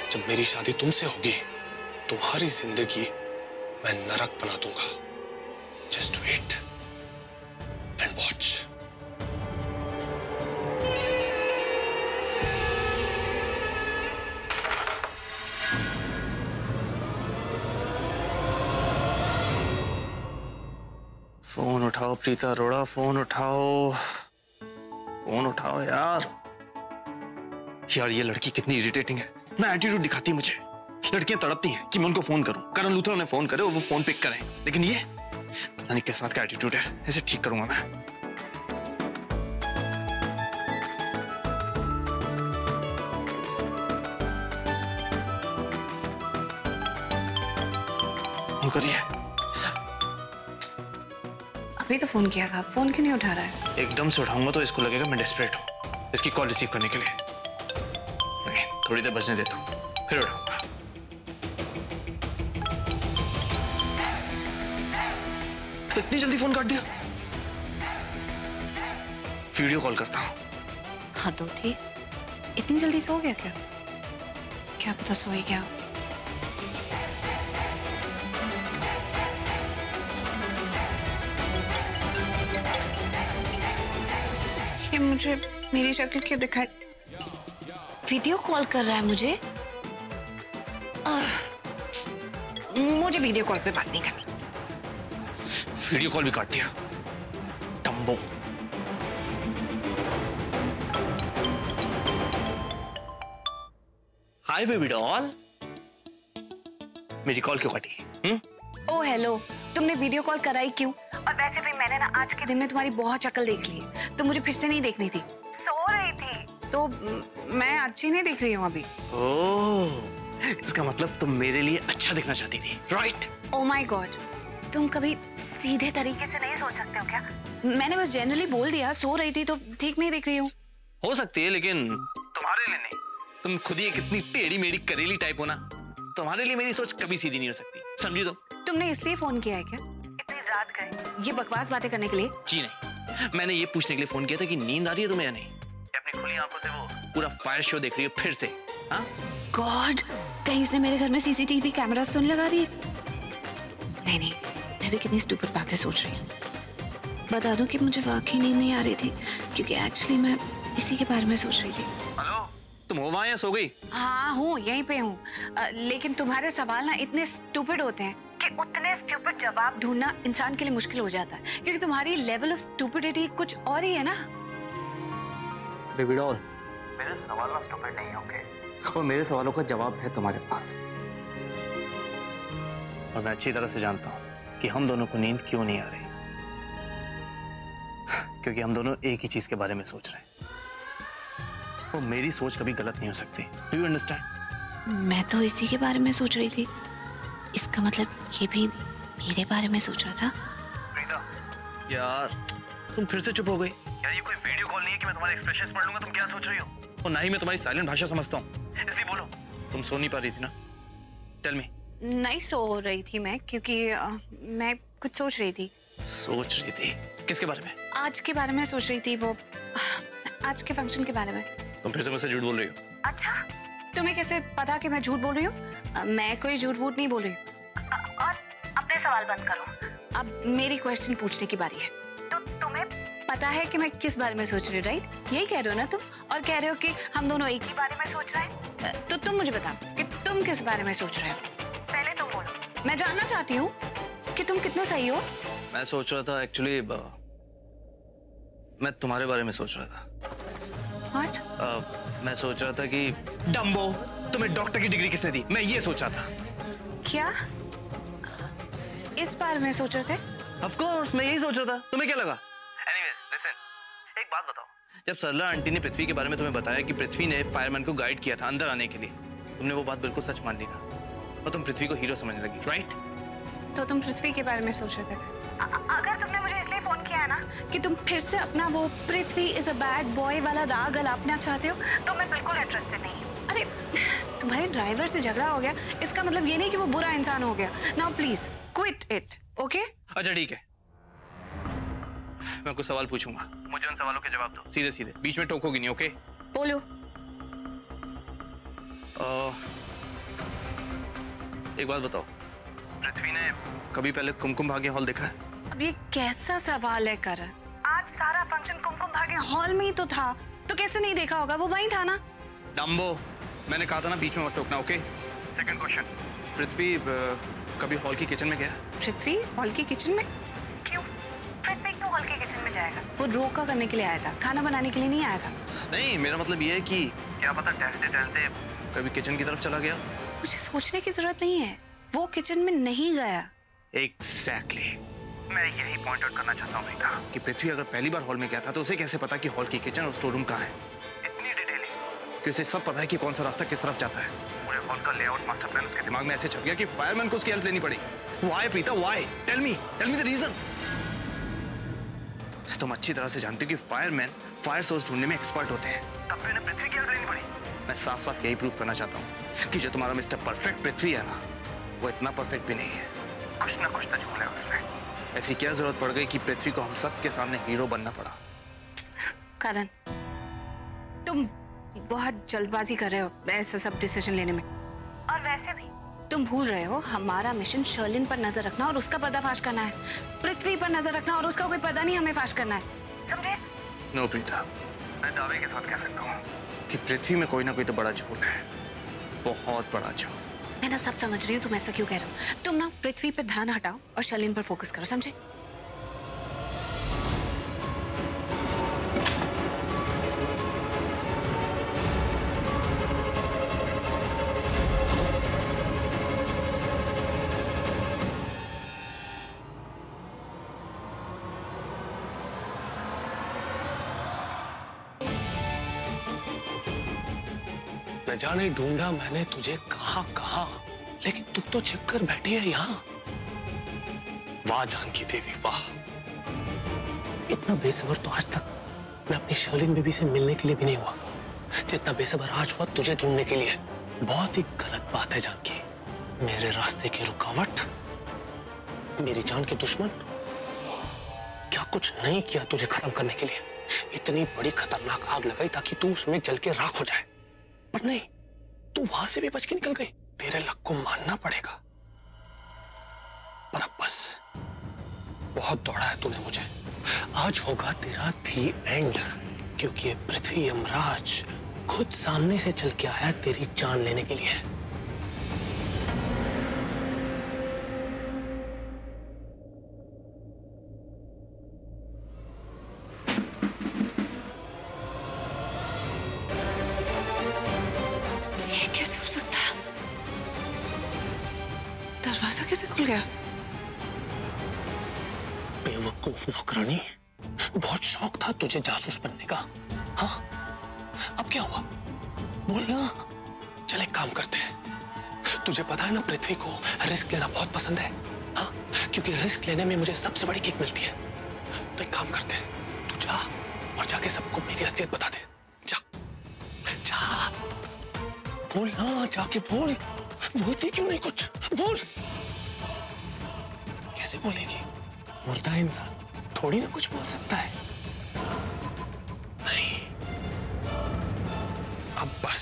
जब मेरी शादी तुमसे होगी, तुम्हारी जिंदगी मैं नरक बना दूंगा। Just wait and watch. Phone उठाओ प्रीता अरोड़ा, फोन उठाओ, फोन उठाओ यार। यार ये लड़की कितनी इरिटेटिंग है ना, एटीट्यूड दिखाती है मुझे। लड़कियां तड़पती हैं कि मैं उनको फोन करूं, करण लूथरा ने फोन करे और वो फोन पिक करें, लेकिन ये पता नहीं किस बात का एटीट्यूड है। इसे ठीक करूंगा मैं। फोन करिए। अभी तो फोन किया था, फोन क्यों नहीं उठा रहा है? एकदम से उठाऊंगा तो इसको लगेगा मैं डेस्परेट हूँ इसकी कॉल रिसीव करने के लिए। नहीं, थोड़ी देर बजने देता हूँ, फिर उठाऊंगा। इतनी जल्दी फोन काट दिया? वीडियो कॉल करता हूँ। हद होती, इतनी जल्दी सो गया क्या? क्या पता सो ही गया। ये मुझे मेरी शक्ल क्यों दिखाई? वीडियो कॉल कर रहा है मुझे। मुझे वीडियो कॉल पे बात नहीं करनी। वीडियो कॉल भी काट दिया, टम्बो। हाय बेबी डॉल, मेरी कॉल क्यों काटी? ओ हेलो, तुमने वीडियो कॉल कराई क्यों? और वैसे भी मैंने ना आज के दिन में तुम्हारी बहुत शक्ल देख ली है, तो मुझे फिर से नहीं देखनी थी। सो रही थी तो मैं अच्छी नहीं दिख रही हूँ अभी। ओह, इसका मतलब तुम मेरे लिए अच्छा दिखना चाहती थी, राइट? ओ माय गॉड, तुम कभी सीधे तरीके से नहीं सोच सकते हो क्या? मैंने बस जनरली बोल दिया, सो रही थी तो ठीक नहीं दिख रही हूँ। हो सकती है, लेकिन तुम्हारे लिए नहीं। तुम खुद ही कितनी टेढ़ी मेढ़ी करेली टाइप हो ना, तुम्हारे लिए मेरी सोच कभी सीधी नहीं हो सकती, समझी तुम? तुमने इसलिए फोन किया है क्या? इतनी रात गए ये बकवास बातें करने के लिए? जी नहीं, मैंने ये पूछने के लिए फोन किया था कि नींद आ रही है तुम्हें या नहीं? अपनी खुली आंखों से वो पूरा फायर शो देख रही हो फिर से? हाँ? गॉड, कहीं इसने मेरे घर में सीसीटीवी कैमरास तो नहीं लगा दिए? नहीं नहीं, मैं भी कितनी स्टूपिड बातें सोच रही हूँ। बता दूं कि मुझे वाकई नींद नहीं आ रही थी, क्योंकि एक्चुअली मैं इसी के बारे में सोच रही थी। हेलो, तुम हो वहाँ या सो गई? हाँ हूँ, यहीं पे हूँ। लेकिन तुम्हारे सवाल ना इतने स्टूपिड होते हैं कि उतने स्टूपिड जवाब ढूंढना इंसान के लिए मुश्किल हो जाता है, क्योंकि तुम्हारी लेवल ऑफ स्टूपिडिटी कुछ और ही है ना। बेबी डॉल, मेरे सवाल ना स्टूपिड नहीं होंगे, और मेरे सवालों का जवाब है तुम्हारे पास। और मैं अच्छी तरह से जानता हूँ कि हम दोनों को नींद क्यों नहीं आ रही, क्योंकि हम दोनों एक ही चीज के बारे में सोच रहे हैं। वो मेरी सोच कभी गलत नहीं हो सकती। Do you understand? मैं तो इसी के बारे में सोच रही थी, इसका मतलब ये भी मेरे बारे में सोच रहा था। प्रीता, यार तुम फिर से चुप हो गई। यार ये कोई वीडियो कॉल नहीं है कि मैं तुम्हारे एक्सप्रेशंस पढ़ लूंगा। तुम क्या सोच रही हो? और ना ही मैं तुम्हारी साइलेंट भाषा समझता हूँ, इसलिए बोलो। तुम सो नहीं पा रही थी ना? Tell me. नहीं सो रही थी मैं, क्योंकि मैं कुछ सोच रही थी। सोच रही थी? किसके बारे में? आज के बारे में सोच रही थी, वो आज के फंक्शन के बारे में। तुम फिर से मुझसे झूठ बोल रही हो? अच्छा, तुम्हें कैसे पता कि मैं झूठ बोल रही हूँ? मैं कोई झूठ बूठ नहीं बोल रही हूँ। और अपने सवाल बंद करो, अब मेरी क्वेश्चन पूछने की बारी है। तो तुम्हें पता है कि मैं किस बारे में सोच रही हूँ, राइट? यही कह रहे हो ना तुम? और कह रहे हो कि हम दोनों एक ही बारे में सोच रहे हैं। तो तुम मुझे बताओ कि तुम किस बारे में सोच रहे हो? पहले तुम बोलो, मैं जानना चाहती हूँ कि तुम कितने सही हो। मैं सोच रहा था एक्चुअली, मैं तुम्हारे बारे में सोच रहा था। What? मैं सोच रहा था कि डम्बो, तुम्हें डॉक्टर की डिग्री किसने दी? मैं ये सोच रहा था। क्या इस बारे में सोच रहे थे? Of course, मैं यही सोच रहा था। तुम्हें क्या लगा? Anyways, listen, एक बात बताओ। जब सरला आंटी ने पृथ्वी के बारे में तुम्हें बताया कि पृथ्वी ने फायरमैन को गाइड किया था अंदर आने के लिए, तुमने वो बात बिल्कुल सच मान ली ना, और तुम पृथ्वी को हीरो समझने लगी, राइट? तो तुम पृथ्वी के बारे में सोच रहे थे। अगर तुमने मुझे इसलिए फोन किया है ना कि तुम फिर से अपना वो Prithvi is a bad boy वाला राग अलापना चाहते हो, तो मैं बिल्कुल इंटरेस्टेड नहीं हूँ। अरे तुम्हारे ड्राइवर से झगड़ा हो गया, इसका मतलब ये नहीं कि वो बुरा इंसान हो गया। Now please quit it, okay? अच्छा ठीक है, मैं कुछ सवाल पूछूंगा, मुझे उन सवालों के जवाब दो, सीधे सीधे, बीच में टोकोगी नहीं, ओके? बोलो। एक बात बताओ, पृथ्वी ने कभी पहले कुमकुम भाग्य हॉल देखा है? अब ये कैसा सवाल है करण? आज सारा फंक्शन कुमकुम भाग्य हॉल में ही तो था, तो कैसे नहीं देखा होगा? वो वहीं था ना। डम्बो, मैंने कहा था ना बीच में मत टोकना, ओके? सेकंड क्वेश्चन, पृथ्वी कभी हॉल की किचन में गया? पृथ्वी हॉल की किचन में? क्यों? पृथ्वी क्यों हॉल की किचन में जाएगा? वो रोका करने के लिए आया था, खाना बनाने के लिए नहीं आया था। नहीं, मेरा मतलब ये है कि क्या पता टहलते टहलते कभी किचन की तरफ चला गया। मुझे सोचने की जरूरत नहीं है, वो किचन में नहीं गया। एग्जैक्टली, मैं यही पॉइंट आउट करना चाहता हूँ कि पृथ्वी अगर पहली बार हॉल में गया था तो उसे कैसे पता कि हॉल की किचन और स्टोर रूम कहाँ है? इतनी डिटेलिंग कि उसे सब पता है कि कौन सा रास्ता किस तरफ जाता है। पूरे हॉल का लेआउट मास्टर प्लान उसके दिमाग में ऐसे छप गया कि फायरमैन को उसकी हेल्प लेनी पड़ी। Why Preeta, why? Tell me the reason. तुम अच्छी तरह से जानते हो कि फायरमैन फायर सोर्स ढूंढने में एक्सपर्ट होते हैं। तब मैंने पृथ्वी की हेल्प लेनी पड़ी। मैं साफ साफ यही प्रूफ करना चाहता हूँ कि जो तुम्हारा मिस्टर परफेक्ट पृथ्वी है ना, वो इतना परफेक्ट भी नहीं है। कुछ ना कुछ तो झूठ है उसमें। ऐसी क्या जरूरत पड़ गई कि पृथ्वी को हम सब के सामने हीरो बनना पड़ा? करण, तुम बहुत जल्दबाजी कर रहे हो ऐसा सब डिसीजन लेने में। और वैसे भी तुम भूल रहे हो हमारा मिशन शर्लिन पर नजर रखना और उसका पर्दाफाश करना है। पृथ्वी पर नजर रखना और उसका कोई पर्दा नहीं हमें फाश करना है, समझे? नो प्रीता, मैं दावे के साथ कह सकता हूँ कि पृथ्वी में कोई ना कोई तो बड़ा झूठ है, बहुत बड़ा झूठ। मैं ना सब समझ रही हूँ, तुम ऐसा क्यों कह रहे हो। तुम ना पृथ्वी पे ध्यान हटाओ और शर्लिन पर फोकस करो, समझे? न जाने ढूंढा मैंने तुझे कहां कहां, लेकिन तू तो छिप कर बैठी है यहाँ। वाह जानकी देवी वाह, इतना बेसब्र तो आज तक मैं अपनी शर्लिन बेबी से मिलने के लिए भी नहीं हुआ जितना बेसब्र आज हुआ तुझे ढूंढने के लिए। बहुत ही गलत बात है जानकी, मेरे रास्ते की रुकावट, मेरी जान के दुश्मन, क्या कुछ नहीं किया तुझे खत्म करने के लिए। इतनी बड़ी खतरनाक आग लगाई ताकि तू उसमें जल के राख हो जाए, पर नहीं, तू वहां से भी बच के निकल गई। तेरे लक को मानना पड़ेगा, पर अब बस बहुत दौड़ा है तूने मुझे। आज होगा तेरा दी एंड, क्योंकि ये पृथ्वी यमराज खुद सामने से चल के आया तेरी जान लेने के लिए। कैसे हो सकता है? दरवाजा कैसे खुल गया? बेवकूफ नौकरानी, बहुत शौक था तुझे जासूस बनने का। हाँ, अब क्या हुआ? बोल ना। चल एक काम करते हैं, तुझे पता है ना पृथ्वी को रिस्क लेना बहुत पसंद है। हाँ, क्योंकि रिस्क लेने में मुझे सबसे बड़ी किक मिलती है। तो एक काम करते हैं, तू जा और जाके सबको मेरी असलियत बता दे। जा जा, बोल ना, जाके बोल। बोलती क्यों नहीं कुछ? बोल। कैसे बोलेगी? मुर्दा इंसान थोड़ी ना कुछ बोल सकता है। नहीं, अब बस,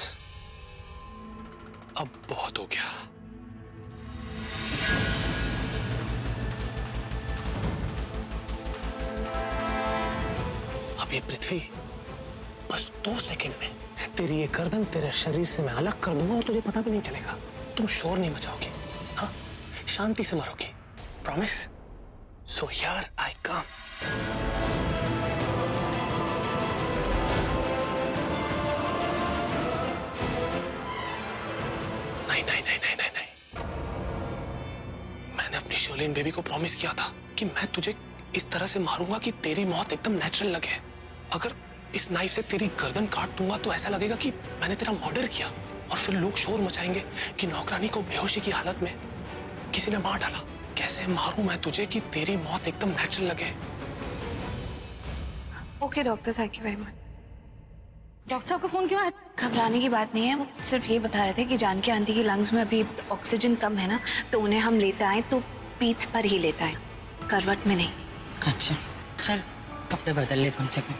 अब बहुत हो गया। अब ये पृथ्वी बस 2 सेकंड में तेरी ये गर्दन तेरे शरीर से मैं अलग कर दूंगा और तुझे पता भी नहीं चलेगा। तुम शोर नहीं मचाओगे, हाँ, शांति से मरोगे, प्रॉमिस? सो हियर आई कम। नहीं नहीं नहीं नहीं नहीं नहीं, मैंने अपनी शर्लिन बेबी को प्रॉमिस किया था कि मैं तुझे इस तरह से मारूंगा कि तेरी मौत एकदम नेचुरल लगे। अगर इस नाइफ से तेरी गर्दन काट दूंगा तो ऐसा लगेगा कि मैंने तेरा मर्डर किया, और फिर लोग शोर मचाएंगे कि नौकरानी को बेहोशी की हालत में किसी ने मार डाला। कैसे मारूं मैं तुझे कि तेरी मौत एकदम नेचुरल लगे? Okay doctor, thank you very much. Doctor साहब का फोन क्यों है? घबराने की बात नहीं है, वो सिर्फ ये बता रहे थे कि जानकी आंटी की लंग्स में अभी ऑक्सीजन कम है ना, तो उन्हें हम लेटा आए तो पीठ पर ही लेटा आए, करवट में नहीं। अच्छा चल, कपड़े बदल ले कम से कम।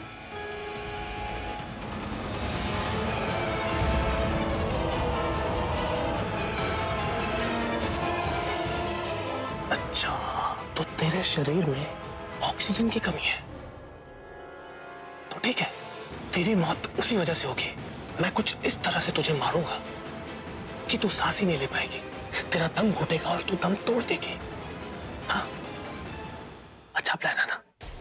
अच्छा, तो तेरे शरीर में ऑक्सीजन की कमी है। तो ठीक है, तेरी मौत उसी वजह से होगी। मैं कुछ इस तरह से तुझे मारूंगा कि तू सांस ही नहीं ले पाएगी, तेरा दम घुटेगा और तू दम तोड़ देगी। हाँ, अच्छा प्लान है ना?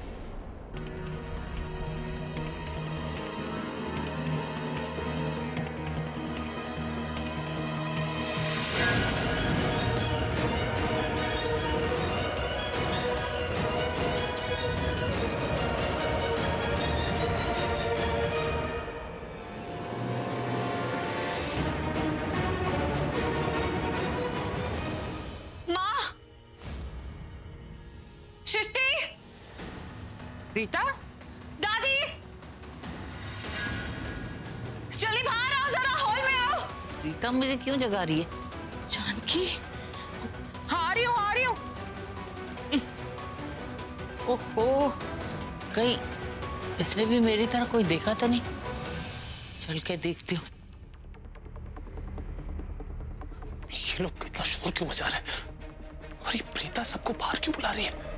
रीता, दादी, चलिए बाहर आओ, जरा हॉल में आओ। रीता मुझे क्यों जगा रही है? जानकी, हाँ आ रही हूँ। ओहो, कहीं इसने भी मेरी तरह कोई देखा तो नहीं? चल के देखती हूँ। ये लोग कितना शोर क्यों मचा रहे हैं? और ये प्रीता सबको बाहर क्यों बुला रही है?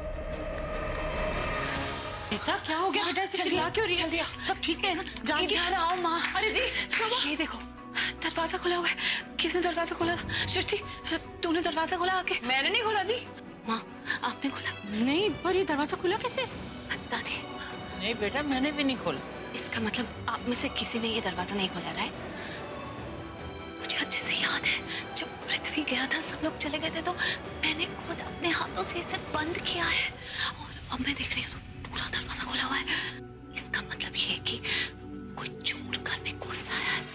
रीता, क्या हो गया बेटा? चिल्ला क्यों रही है? सब ठीक है ना? जानकी, इधर आओ माँ। अरे दी, ये देखो दरवाजा खुला हुआ है। किसने दरवाजा खोला? सृष्टि, तूने दरवाजा खोला आके? मैंने नहीं खोला दी। माँ, आपने खोला? नहीं, पर ये दरवाजा खुला कैसे? दादी, नहीं बेटा, मैंने भी नहीं खोला। इसका मतलब आप में से किसी ने ये दरवाजा नहीं खोला, राइट? मुझे अच्छे से याद है, जब पृथ्वी गया था, सब लोग चले गए थे, तो मैंने खुद अपने हाथों से इसे बंद किया है। और अब मैं देख रही हूँ तो पूरा दरवाजा खुला हुआ है। इसका मतलब ये है कि कोई चोर घर में घुस आया है।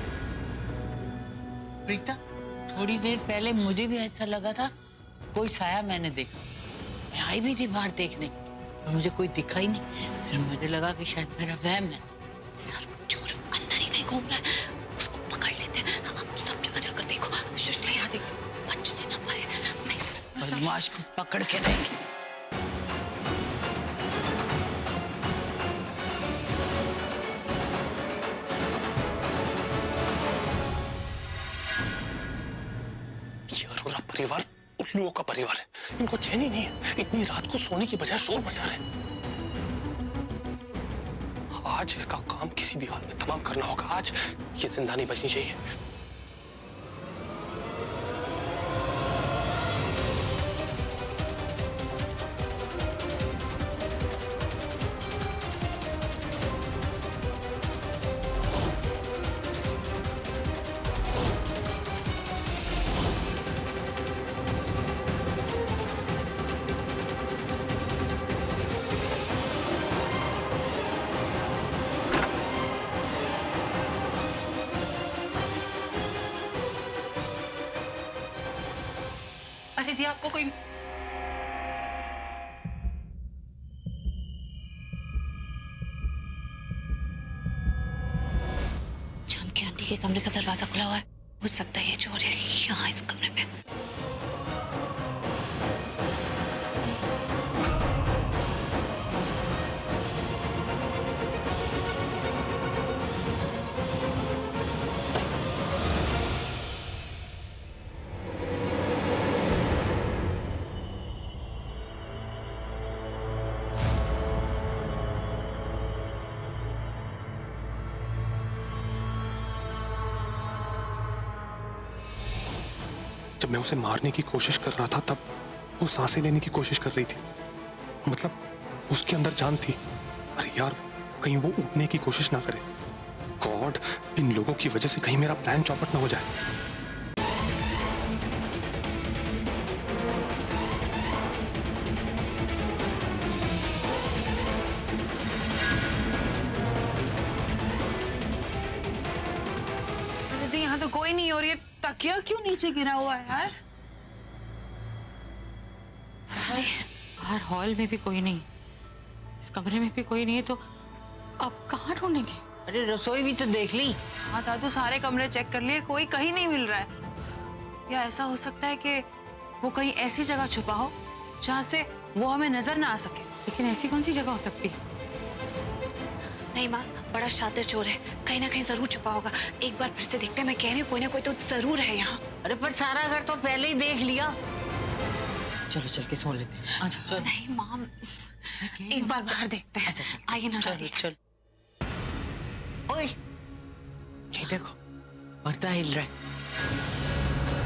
रीता, थोड़ी देर पहले मुझे भी ऐसा लगा था, कोई साया मैंने देखा। मैं आई भी थी बाहर देखने, पर मुझे कोई दिखा ही नहीं। फिर मुझे लगा कि शायद मेरा वहम है। जरूर चोर अंदर ही कहीं घूम रहा है, उसको पकड़ लेते हैं। आप सब जगह जाकर देखो, सृष्टि यहाँ देखो, बचने ना पाए। मैं इसमें बदमाश को पकड़ के रहेंगे। अरोरा परिवार उल्लुओं का परिवार है, इनको चैन ही नहीं है। इतनी रात को सोने की बजाय शोर मचा रहे हैं। आज इसका काम किसी भी हाल में तमाम करना होगा। आज ये जिंदा नहीं बचनी चाहिए। अरे दी, आपको कोई जानकी आंटी के कमरे का दरवाजा खुला हुआ है। हो सकता है ये चोर है यहाँ इस कमरे में। जब मैं उसे मारने की कोशिश कर रहा था, तब वो सांसें लेने की कोशिश कर रही थी। मतलब उसके अंदर जान थी। अरे यार, कहीं वो उठने की कोशिश ना करे। गॉड, इन लोगों की वजह से कहीं मेरा प्लान चौपट ना हो जाए। अरे दी, यहाँ तो कोई नहीं हो रही है। तकिया क्यों नीचे गिरा हुआ है यार? बाहर हॉल में भी कोई नहीं, इस कमरे में भी कोई नहीं है, तो अब कहाँ ढूंढेंगे? अरे रसोई भी तो देख ली। हाँ दादू, सारे कमरे चेक कर लिए, कोई कहीं नहीं मिल रहा है। या ऐसा हो सकता है कि वो कहीं ऐसी जगह छुपा हो जहाँ से वो हमें नजर ना आ सके। लेकिन ऐसी कौन सी जगह हो सकती है? नहीं माँ, बड़ा शातिर चोर है, कहीं ना कहीं जरूर छुपा होगा। एक बार फिर से देखते हैं। मैं कह रही हूँ कोई ना कोई तो जरूर है यहाँ। अरे पर सारा घर तो पहले ही देख लिया। चलो चल के सो लेते हैं। अच्छा चल। नहीं मॉम, एक बार बाहर देखते हैं। अच्छा चल। आइए ना दादी। चल। ओए ये देखो, पर्दा हिल रहा है।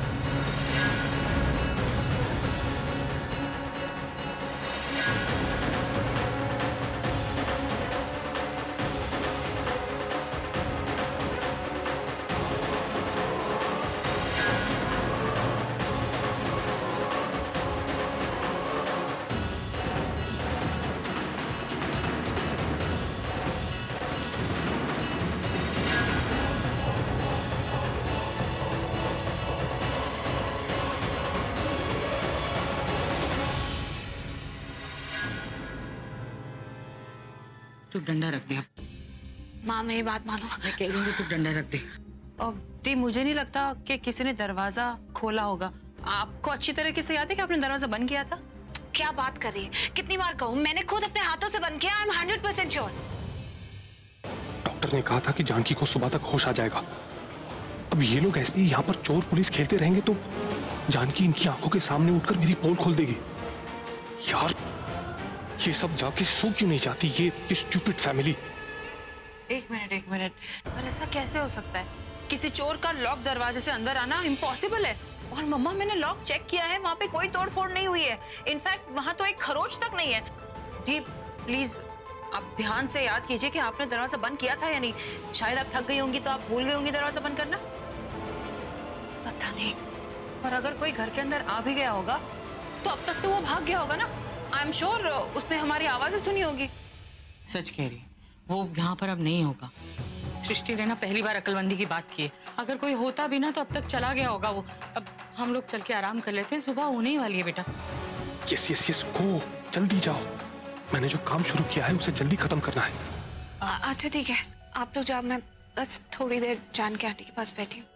तू डंडा रख दे अब। माँ मेरी बात मानो। मैं कह रही हूँ तू डंडा रख दे। और दी मुझे नहीं लगता कि किसी ने दरवाजा खोला होगा। आपको अच्छी तरीके से याद है कि आपने दरवाजा बंद किया था? क्या बात कर रही है? कितनी बार कहूँ, मैंने खुद अपने हाथों से बंद किया। I am 100% sure. डॉक्टर ने कहा था कि जानकी को सुबह तक होश आ जाएगा। अब ये लोग ऐसे ही यहाँ पर चोर पुलिस खेलते रहेंगे तो जानकी इनकी आंखों के सामने उठकर मेरी पोल खोल देगी। यार ये सब जाके सो क्यों नहीं जाती ये स्टूपिड फैमिली। एक मिनट, पर ऐसा कैसे हो सकता है? किसी चोर का लॉक दरवाजे से अंदर आना इम्पॉसिबल है। और मम्मा मैंने लॉक चेक किया है, वहाँ पे कोई तोड़फोड़ नहीं हुई है। इनफैक्ट वहाँ तो एक खरोच तक नहीं है। दी प्लीज आप ध्यान से याद कीजिए कि आपने दरवाजा बंद किया था या नहीं। शायद आप थक गई होंगी तो आप भूल गई होंगी दरवाजा बंद करना। पता नहीं। और अगर कोई घर के अंदर आ भी गया होगा तो अब तक तो वो भाग गया होगा ना। आई एम श्योर उसने हमारी आवाजें सुनी होगी। सच कह रही, वो यहाँ पर अब नहीं होगा। सृष्टि ने ना पहली बार अकलमंदी की बात की है। अगर कोई होता भी ना तो अब तक चला गया होगा वो। अब हम लोग चल के आराम कर लेते हैं, सुबह होने ही वाली है बेटा। यस गो, जल्दी जाओ। मैंने जो काम शुरू किया है उसे जल्दी खत्म करना है। अच्छा ठीक है, आप लोग जाओ, मैं बस थोड़ी देर जान के आंटी के पास बैठी हूँ।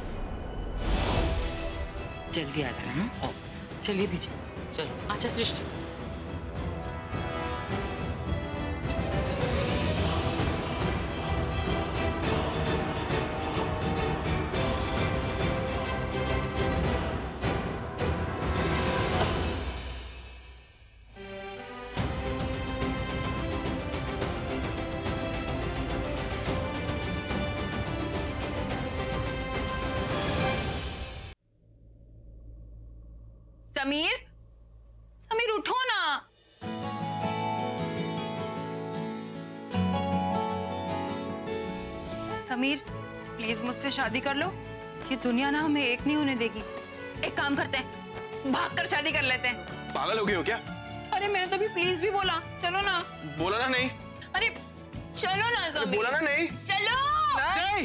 जल्दी आ जाना ना। चलिए बीजी, चलो। अच्छा सृष्टि, समीर उठो ना। समीर प्लीज मुझसे शादी कर लो। ये दुनिया ना हमें एक नहीं होने देगी। एक काम करते हैं, भागकर शादी कर लेते हैं। पागल हो गई हो क्या? अरे मैंने तो भी प्लीज भी बोला। चलो ना। बोला ना नहीं। अरे चलो ना समीर। बोला ना नहीं। चलो नहीं।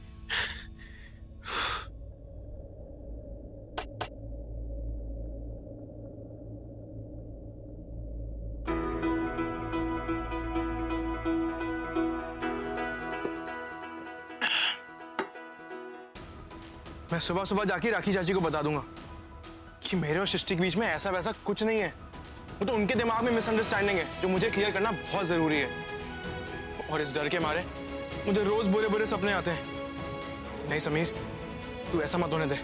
मैं सुबह सुबह जाके राखी चाची को बता दूंगा कि मेरे और सृष्टि के बीच में ऐसा वैसा कुछ नहीं है। वो तो उनके दिमाग में मिसअंडरस्टैंडिंग है जो मुझे क्लियर करना बहुत जरूरी है। और इस डर के मारे मुझे रोज बुरे बुरे सपने आते हैं। नहीं समीर, तू ऐसा मत होने दे।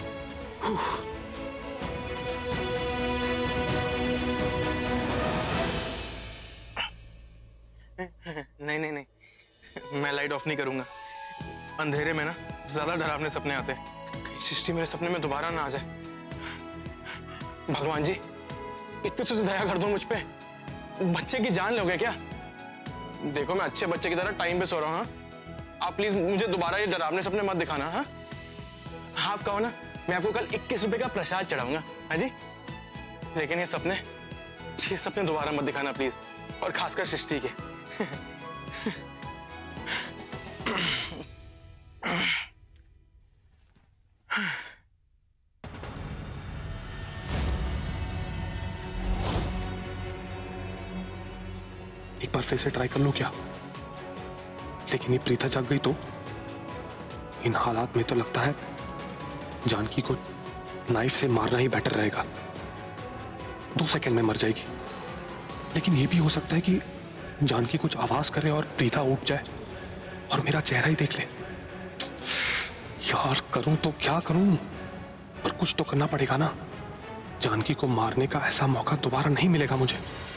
नहीं, मैं लाइट ऑफ नहीं करूंगा। अंधेरे में ना ज्यादा डरावने सपने आते हैं। कहीं सृष्टि मेरे सपने में दोबारा ना आ जाए। भगवान जी, इतनी तो दया कर दो मुझ पे। बच्चे की जान लोगे क्या? देखो मैं अच्छे बच्चे की तरह टाइम पे सो रहा हूँ। आप प्लीज मुझे दोबारा ये डरावने सपने मत दिखाना। हाँ, आप कहो ना, मैं आपको कल 21 रुपए का प्रसाद चढ़ाऊंगा। हाँ जी, लेकिन ये सपने दोबारा मत दिखाना प्लीज, और खासकर सृष्टि के। एक बार फिर से ट्राई कर लो क्या? लेकिन ये प्रीता जाग गई तो इन हालात में तो लगता है जानकी को नाइफ से मारना ही बेटर रहेगा। 2 सेकंड में मर जाएगी। लेकिन ये भी हो सकता है कि जानकी कुछ आवाज करे और प्रीता उठ जाए और मेरा चेहरा ही देख ले। यार करूं तो क्या करूं, पर कुछ तो करना पड़ेगा ना। जानकी को मारने का ऐसा मौका दोबारा नहीं मिलेगा मुझे।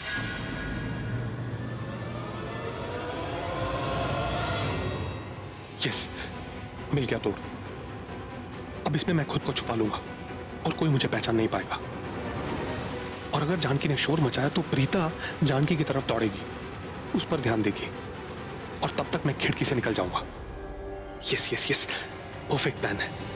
यस, मिल गया तोड़। अब इसमें मैं खुद को छुपा लूंगा और कोई मुझे पहचान नहीं पाएगा। और अगर जानकी ने शोर मचाया तो प्रीता जानकी की तरफ दौड़ेगी, उस पर ध्यान देगी और तब तक मैं खिड़की से निकल जाऊंगा। Yes yes yes, perfect plan है।